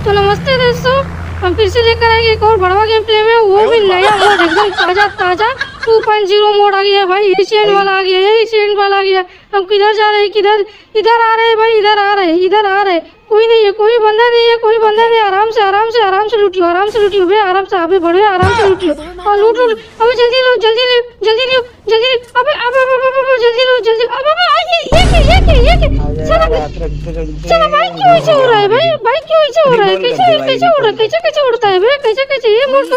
तो नमस्ते दोस्तों, हम फिर से लेकर आएंगे एक और बड़वा गेम प्ले में, वो भी नया मोड, एकदम ताजा ताजा 2.0 मोड आ गया है भाई। एशियन वाला आ गया है, एशियन वाला आ गया। हम किधर जा रहे हैं, किधर इधर आ रहे हैं भाई, इधर आ रहे हैं, इधर आ रहे हैं। कोई नहीं है, कोई बंदा नहीं है, कोई बंदा नहीं। आराम से आराम से आराम से लूटियो, आराम से लूटियो बे, आराम से अबे बढ़िया, आराम से लूटियो और लूट लूट। अबे जल्दी लो, जल्दी लो, जल्दी लो, जल्दी। अबे अबे अबे जल्दी लो, जल्दी। अबे चला भाई, क्यों ऐसे हो रहा है भाई, भाई क्यों ऐसे हो रहा है, कैसे कैसे उड़ रहा है, कैसे कैसे उड़ता है भाई, कैसे कैसे ये मोड़।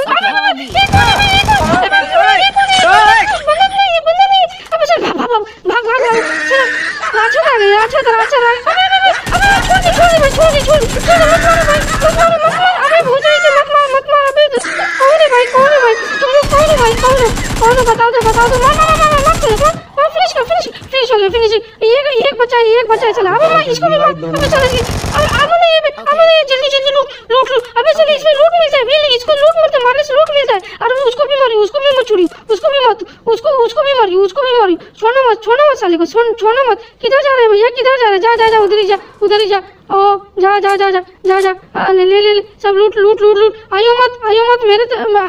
बता दो फिनिश हो गया, फिनिश। एक बचा है, एक बचा है। चला अब इसको भी मार, अबे चल अब नहीं, जल्दी जल्दी लूट। अबे चल इसमें लूट मिलता है, इसको लूट मत मारने से लूट मिलता है। अरे उसको भी मारी, उसको भी मत छोड़ी, उसको भी मत, उसको भी मारी। छोड़ना मत साले को, छोड़ना मत। किधर जा रहे हैं भैया, किधर जा रहे हैं? जा उधर ही जा। ओ जा ले सब लूट। आइयो मत मेरे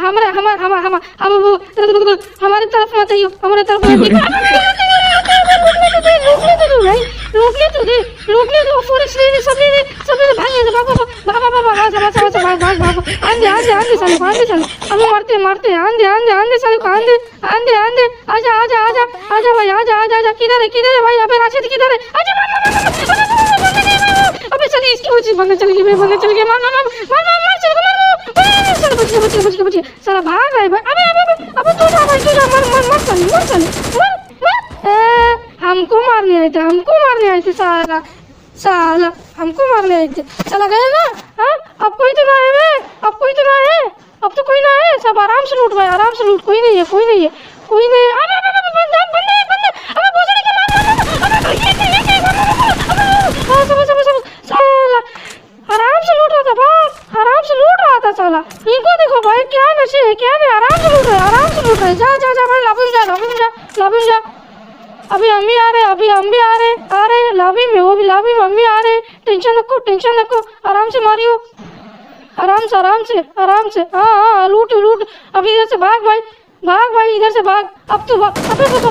हमारे तरफ मत आइयो, हमारे तरफ लूटने दो। फॉरेस्ट ले सब भाग। आंधे साले, अबे मारते आंधे साले को, आंधे। आजा भाई, आजा। किधर है भाई? अबे राशिद किधर है? आजा अबे चलिए, इसकी वजह बंदा चल गया, मार बच। साला भाग रहा है भाई। अबे तू जा भाई, मर साले। हमको मारने आए थे साला हमको मारने आए थे। चला गए ना? हाँ, अब कोई तो ना है, अब तो कोई ना है। सब आराम से लूट भाई, आराम से लूट। कोई नहीं है। बंदा अबे भोसड़ी के मार। साला आराम से लूट रहा था भाई, आराम से लूट रहा था साला। इनको देखो भाई, क्या नशे है, क्या नहीं। आराम से लूट रहे। जा भाई, लॉबी जा। अभी हम भी आ रहे लॉबी में, वो भी लॉबी में हम भी आ रहे। टेंशन रखो, आराम से मारियो, आराम से। हाँ लूट। अभी इधर से भाग भाई, इधर से भाग। अब तो भाग।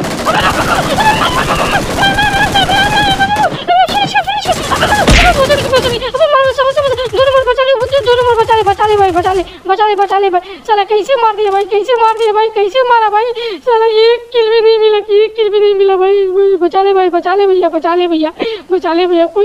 बचा ले भाई। साला कैसे मार दिया भाई, कैसे मारा भाई। साला एक किल भी नहीं मिला भाई। बचा ले भैया। कोई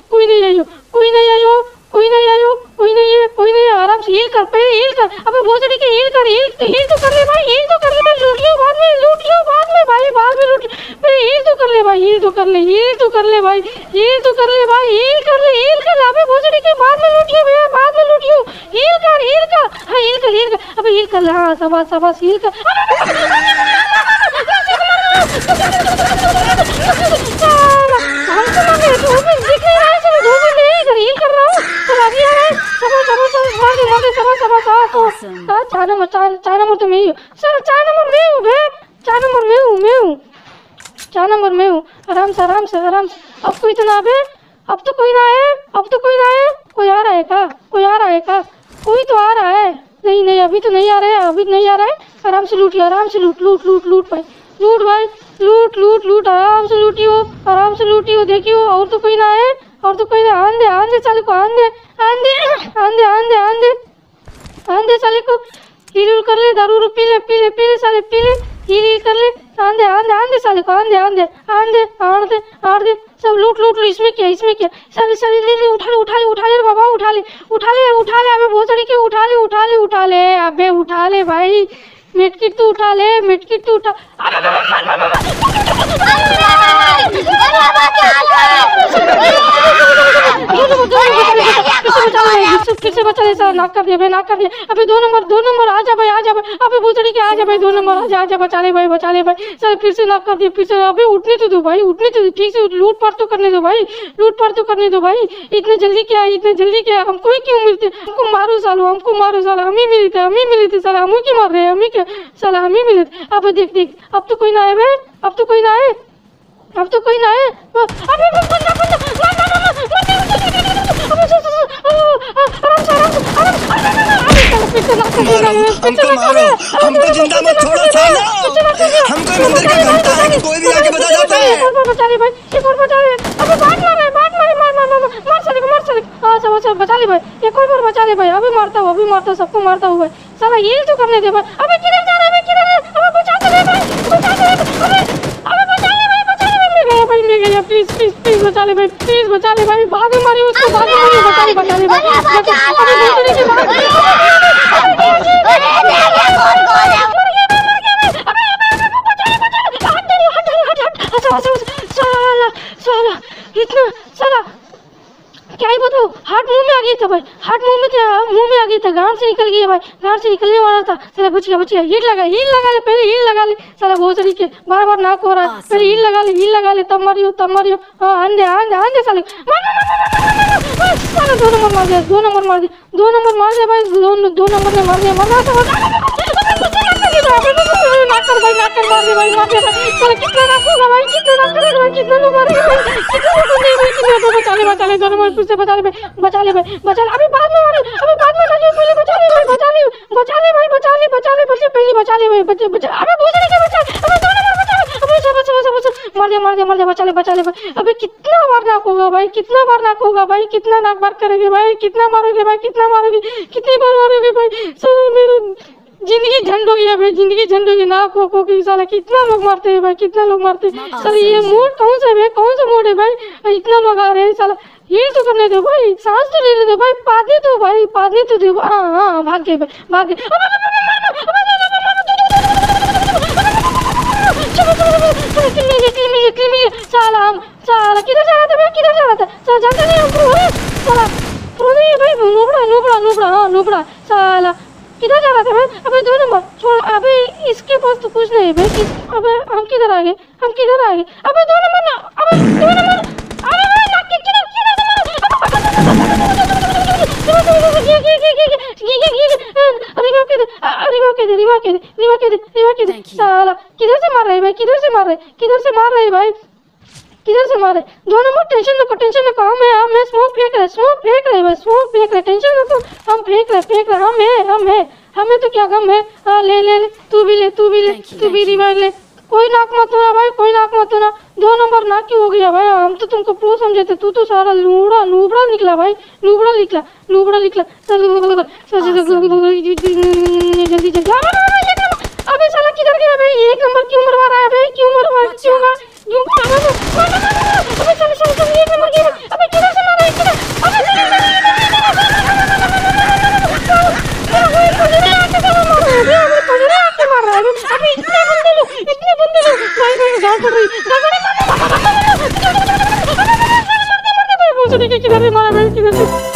नहीं आयो। आराम से हील कर। अबे भोसड़ी के हील तो कर ले भाई, लूट लियो बाद में भाई, हील तो कर ले भाई, हील तो कर ले भाई। अबे भोसड़ी के बाद में लूटियो भैया, हील कर। हाँ हील कर। अबे हील कर। हाँ शाबाश हील कर। चार नंबर तो मैं हूँ सर, 4 नंबर में हूँ। आराम से। अब कोई तो ना बे, अब तो कोई ना है। कोई आ रहा है क्या? कोई तो आ रहा है। नहीं अभी तो नहीं आ रहा है। आराम से लूट भाई, लूट। आराम से लूटियो। देखियो और तो कोई ना है। आंधे साले को, आंधे साले को। हील कर ले, दारू पी ले साले, हील कर ले। आंधे साले को, आंधे सब लूट। इसमें क्या साले ले उठा ले बाबा, उठा ले। अबे भोसड़ी के उठा ले। अबे उठा ले भाई, मेडकिट तो उठा ले। फिर से बचा ले सर, नाक कर दिया। अबे 2 नंबर आ जा भाई। अबे भोसड़ी के आ जा भाई, 2 नंबर आ जा। बचा ले भाई सर, फिर से नाक कर दिया। फिर से अबे उठने तो दो भाई, ठीक से लूट पाट तो करने दो भाई। इतने जल्दी क्या? हमको ही क्यों मिलते? हमको मारो सालो, हम ही मिले थे साला। हम क्यों मार रहे हैं? हम ही मिले थे। अब देख, अब तो कोई ना है भाई, अबे हमको मारो, हमको जिंदा मत छोड़ो साला। हमको मंदिर का घंटा है कि कोई भी आके बजा जाता है। बचा ले भाई, एक और बचा ले। अबे बात मार साले को, मार साले को। हाँ सब बचा ले भाई, एक और बार बचा ले भाई। अभी मारता हूँ, सबको मारता हूँ भाई। साला ये तो करने दे भाई। अबे किधर जा रहा है, अबे बचा ले भाई, बचा ले भाई, ले गया। प्लीज बचा ले भाई, प्लीज बचा ले भाई। भाग मारी उसको, भाग मारी, बचा ले भाई। साला इतना साला क्या ही बताओ, हार्ट मुंह में आ गया था भाई, हार्ट मुंह में आ गया था, गांड से निकल गया भाई, गांड से निकलने वाला था। साला बच गया। हील लगा ले, पहले हील लगा ले। साला बहुत तरीके बार नाक हो रहा है, पहले हील लगा ले तब मारियो। हाँ आंधे साले साला 2 नंबर मार दिया भाई, 2 नंबर ने मार दिया। नाक कर मार दे भाई। साला कितना नाक होगा भाई, कितना लोग मारेंगे भाई, बचा ले 2 नंबर से बचा ले भाई। अभी बाद में मारे, पहले बचा ले भाई, पहले बचा ले भाई, बचा। अबे दूसरे के बचा, अबे 2 नंबर बचा, अबे बचा मार दे, बचा ले भाई। अबे कितना बार नाक होगा भाई, कितना नाक बार करेंगे भाई, कितना मारोगे भाई, कितनी बार मारोगे भाई। साला मेरा जिंदगी झंड हो गया भाई, नाक हो गई। साला कितना लोग मारते हैं भाई, साला ये मोड कौन सा मोड है भाई, इतना लोग आ रहे हैं। साला ये तो करने दो भाई, सांस तो लेने दो भाई, पानी तो दो। हाँ भाग गए। साला किधर जा रहा था, साला जानते नहीं हमको। साला भाई नुबड़ा। साला किधर जा रहा था भाई। अबे 2 नंबर छोड़, अबे इसके पास तो कुछ नहीं भाई। अबे हम किधर आ गए। अबे 2 नंबर ना, अरे भाई नाक किधर साला किधर से मार रहे भाई, किधर से मारे। 2 नंबर टेंशन नको। हमें स्मोक फेंक रहे भाई, टेंशन नको। हम फेंक रहे, हमें तो क्या गम है। हाँ ले, तू भी ले, रिवाइव ले। कोई नाक मत होना। 2 नंबर नाक क्यों हो गया भाई, हम तो तुमको प्रो समझे थे, तू तो सारा लूबड़ा निकला भाई, लूबड़ा निकला। जल्दी अबे साला किधर गया भाई, 1 नंबर क्यों मरवा रहा है भाई, क्यों अबे साला 1 नंबर गया। अबे किधर से मारा है, अबे इतने बंदे लो भाई, गांड पड़ रही। किधर से मारा भाई,